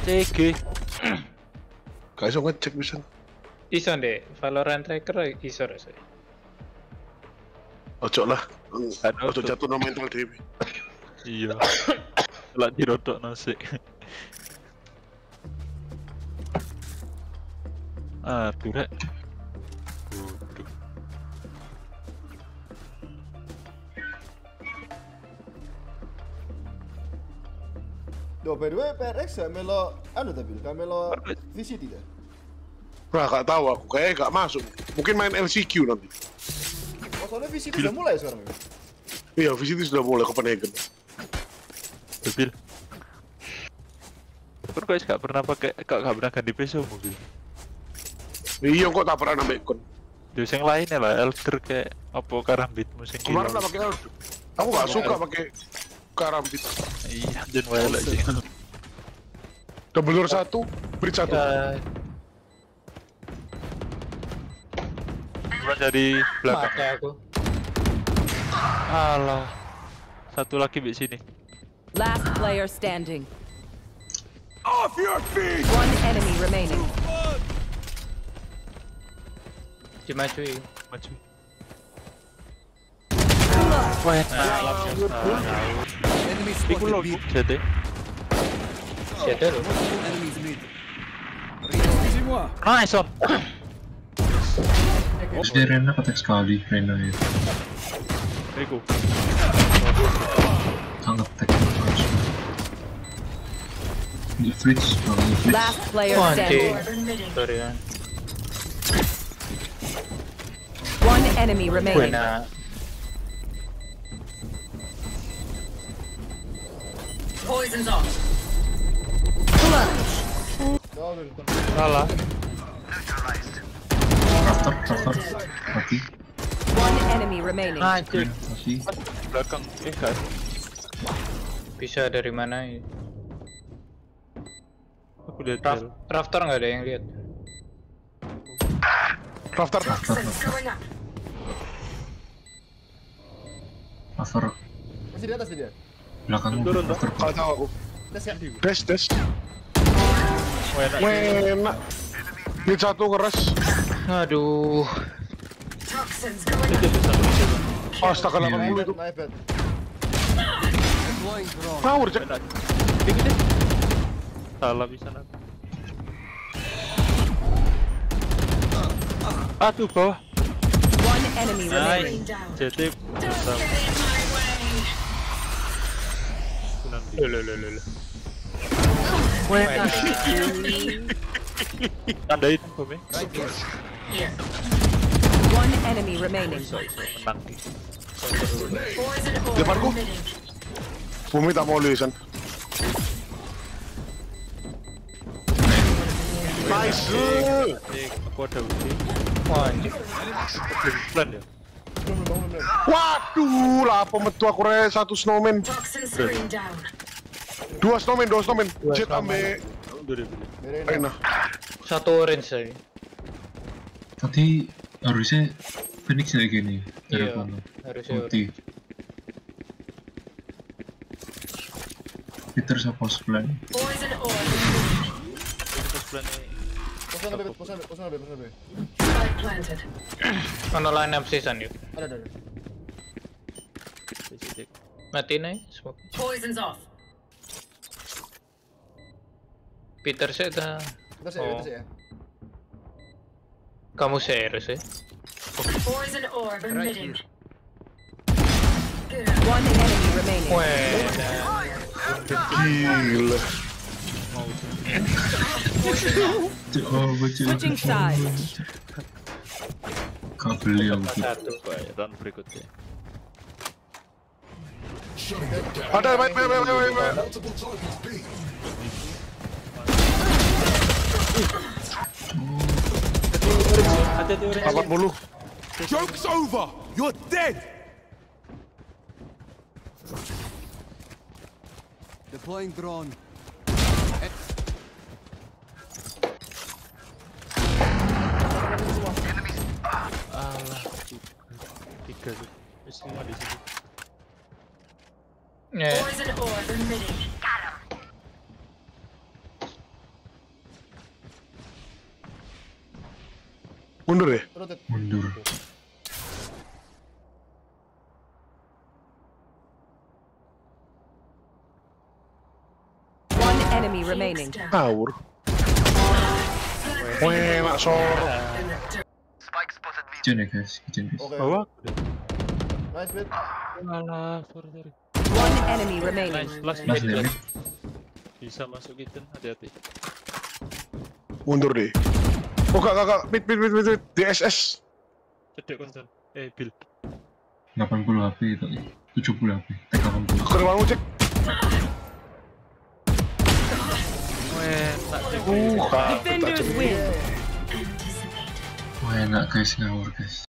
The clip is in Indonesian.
CG. Gak iso ngecek bisa. Iso deh, Valorant tracker iso rasanya. Ojo lah. Ojo jatuh no mental dewi. Iya. Lah dirodok nasi. Aduh rek. Waduh. Duh, by the way, PRX gak melo anu tapi gak melo VCT kan? Nah, gak tahu aku kayaknya gak masuk. Mungkin main LCQ nanti. Oh, soalnya VCT udah mulai sekarang ya? Iya, VCT sudah mulai Copenhagen. Mobil. Kan guys gak pernah pakai, gak pernah ganti peso mobil. Iya, kok tak pernah nambah ikon. Terus yang lainnya lah, Elder kayak apa karambit musim Kemarin tak pakai Elder. Aku gak suka pakai karambit. Iya, jangan wae lagi. Double door 1, bridge 1. Cuma dari belakang. Mati aku. Alah. Satu lagi di sini. Last player standing. Off your feet! One enemy remaining. Dimacui. Maju. Wah, Enemy Iku lo spotted B. CT. Siapa lu? Enemies mid. Suivez-moi. Nice on. Si Rena ketek sekali, Rena ya. Iku. Sangat tek. Di fridge, kalau di fridge. last player Anjing. standing. Sorry kan. One enemy remaining. Buena. Poison's off. Salah. Rafter, mati. One enemy remaining. Anjir. Masih. Belakang. Gak. Bisa dari mana ini? Aku lihat. Rafter nggak ada yang lihat. Rafter. Rafter. Masih di atas nih dia? Belakang Turun, rafter. Gak tahu aku. Dash. Wena. Wena. Bridge 1 ngeres. Aduh. Astaga 80 itu. My bad. Deploying drone. Power cek. Dikit deh. Salah bisa nanti. Aduh bawah. One enemy remaining. CT. Lo. Wena. Tandain bome. Right here. One enemy remaining. Menang. Depanku. Bumi tak mau lisan. Nice. Aku ada ulti. Wah anjing. Plan ya. Waduh, lah apa metu aku re satu snowman. Dua snowman. Jet ambe Rena. Satu orange saya. Tadi harusnya Phoenix kayak gini. Iya. Dari Harusnya putih. Peter sama plan. Terus plan Posan lebih. Mana line up season yuk? Ada. Matiin aja smoke. Poison's off. Peter saya dah. Kita sih ya. Kamu serius ya? Poison orb Right here. One enemy remaining. Wena. Gila. Switching sides. Kabel yang Satu. Round berikutnya. Ada baik. Hati-hati orange. 80. Joke's over! You're dead! Deploying drone. Alah. Tiga tuh. Semua di sini. Yeah. Mundur ya? Rotate. Mundur. One enemy remaining. Awur. Weh, nak sorok. Kitchen ya guys, kitchen guys. Oke. Bawah. Nice bit. Alah, sorry. One enemy remaining. Nice, last Last mid. damage. Bisa masuk kitchen, hati-hati. Mundur deh. Oh kak, mid. DSS. Cedek konsen. Bill. 80 HP itu. 70 HP. T80. Ke ruangmu cek. Weh, tak cek. Kak, tak Defenders cek. win. Wah enak guys, ngawur guys.